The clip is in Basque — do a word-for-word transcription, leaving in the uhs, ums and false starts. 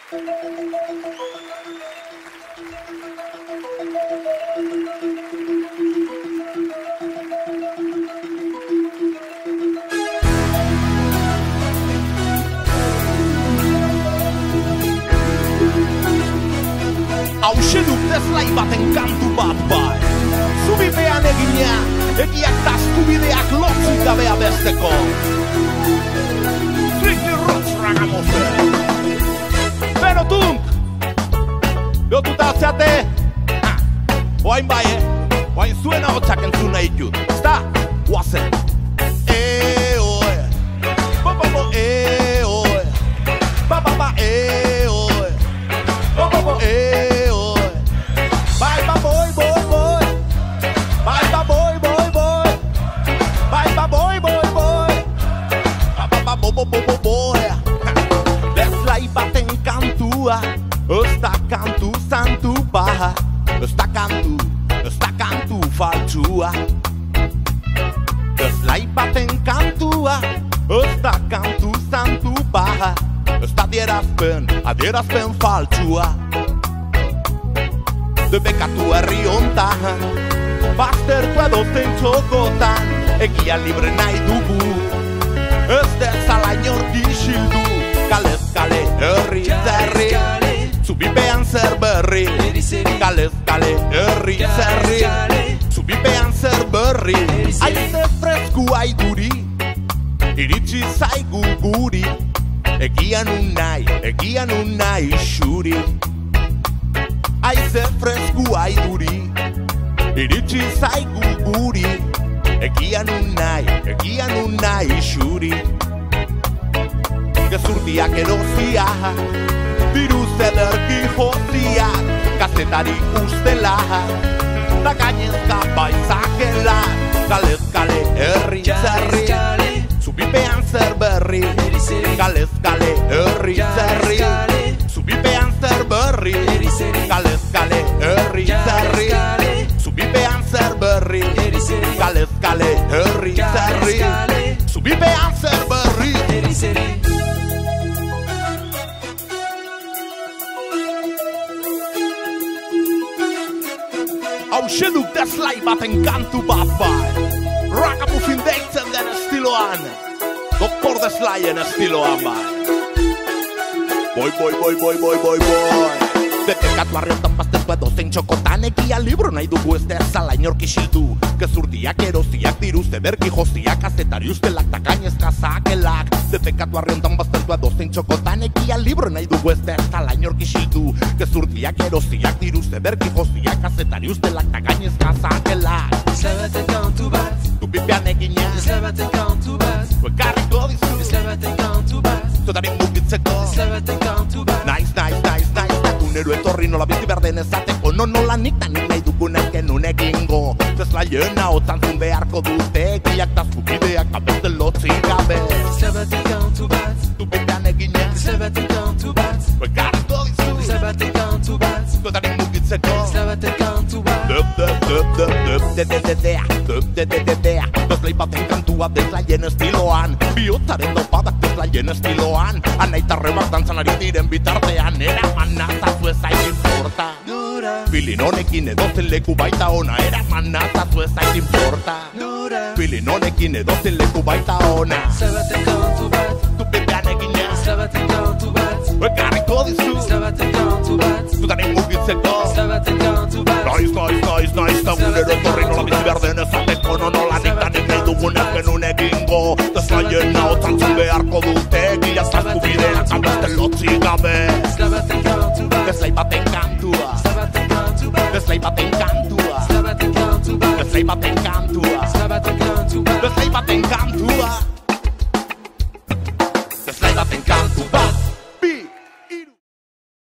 Hauxe duk deslai baten kantu bat bai. Zubipean egina, egiak da eskubideak lotzik gabea besteko. Strictly Roots Ragamuffin. Pero tunk, lotuta atzeate, oain bai, eh? Oain zuen ahotsak entzun nahi dut. Ezta, guazen. E-oe, bo-bo-bo, e-oe, ba-ba-ba, e-oe, bo-bo-bo, e-oe, bai-ba, boi-boi-boi, bai-ba, boi-boi-boi, bai-ba, boi-boi-boi, ba-ba-ba, bo-bo-bo-bo-boi. Deslai baten kantua, ez da kantu santu baja, ez da kantu, ez da kantu faltsua. Deslai baten kantua, ez da kantu santu baja, ez da adierazpen, adierazpen faltsua. Debekatu herri hontan, baztertu edozein txokotan, egia libre nahi dugu, ez dezala inor isildu. Kalez kale herri zerri, zubipean zer berri, kalez kale herri zerri, zubipean zer berri. Aize freskua iguri, iritsi zaigu guri, egian unai, egian unai xuri. Aize freskua iguri, iritsi zaigu guri, egian unai, egian unai xuri. Gezurtiak erozia, diruz ederki joziak, kazetari ustela, da gainezka baizakela. Kalez kale herri zerri, zubipean zer berri, kalez kale herri zerri, zubipean zer berri, kalez kale herri zerri, zubipean zer berri, kalez kale herri zerri, zubipean zer berri. Hauxe duk deslai baten kantu bat bai. Ragamuffin deitzen den estiloan, Doktor Deslaien estiloan bai. Boi, boi, boi, boi, boi, boi, boi. Detekatu arreotan baztertu edozein txokotan, egia libro nahi dugu ez dezala inork isildu. Gezurtiak eroziak diruz ederki joziak, kazetari ustelak ta gainezka zakelak. Detekatu arreotan baztertu edozein txokotan, egia libro nahi dugu ez dezala inork isildu. Gezurtiak eroziak diruz ederki joziak, kazetari ustelak ta gainezka zakelak. Deslabaten kantu bat, Zubipean egina, deslabaten kantu bat, ekarriko dizu, deslabaten kantu bat, zutarin mugitzeko. deslabaten kantu bat. Naiz, naiz, naiz, naiz, egunero etorri nola bizi behar den ezateko. No, nola nik da nik nahi dugunek genuen egingo. Deslaien ahotan zun beharko dute, egiak da zubideak abeste lotzik gabe. Deslabaten kantu bat, Zubipean egina, deslabaten kantu bat, ekarriko dizu, deslabaten kantu bat, zutarin mugitzeko. deslabaten kantu bat. Dep, dep, dep, dep, dep, de, de, de, dea, dep, de, de, de, dea. Deslai baten kantua deslaien estiloan, bihotzaren daupadak deslaien estiloan. Anaitarrebak dantzan ari diren bitartean, eraman nazazu ez hain importa. Nora, Filin honekin edozen leku baita ona, eraman nazazu ez hain importa. nora, Filin honekin edozen leku baita ona. deslabaten kantu bat, Zubipean egina, deslabaten kantu bat, ekarriko dizu, deslabaten kantu bat, zutarin mugitzeko. deslabaten kantu bat. Naiz, naiz, naiz, naiz, egunero etorri nola bizi behar den ezateko. No, nola nik da nik nahi dugunek genuen egingo. Deslaien ahotan zun beharko dute, egia zazkubideak abeste lotzik gabe. Deslabaten kantu bat, Deslai baten kantua, deslabaten kantu bat, deslai baten kantua, deslabaten kantu bat, deslai baten